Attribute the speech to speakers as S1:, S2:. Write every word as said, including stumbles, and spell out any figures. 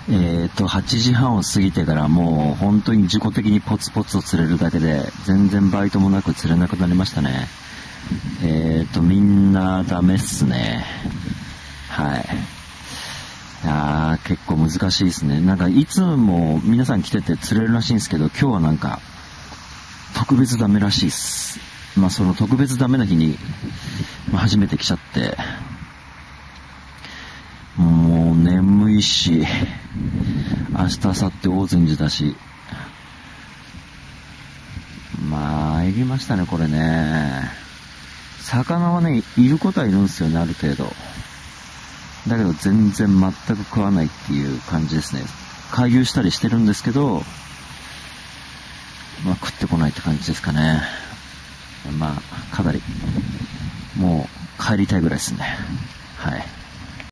S1: えっと、はちじはんを過ぎてからもう本当に自己的にポツポツと釣れるだけで、全然バイトもなく釣れなくなりましたね。えっと、みんなダメっすね。はい。いやー、結構難しいですね。なんかいつも皆さん来てて釣れるらしいんですけど、今日はなんか特別ダメらしいっす。まあその特別ダメな日に、まあ、初めて来ちゃって、もう眠いし、明日明後日大善寺だし、まあ参りましたねこれね。魚はねいることはいるんですよね、ある程度。だけど全然全く食わないっていう感じですね。回遊したりしてるんですけど、まあ食ってこないって感じですかね。まあかなりもう帰りたいぐらいですね。はい。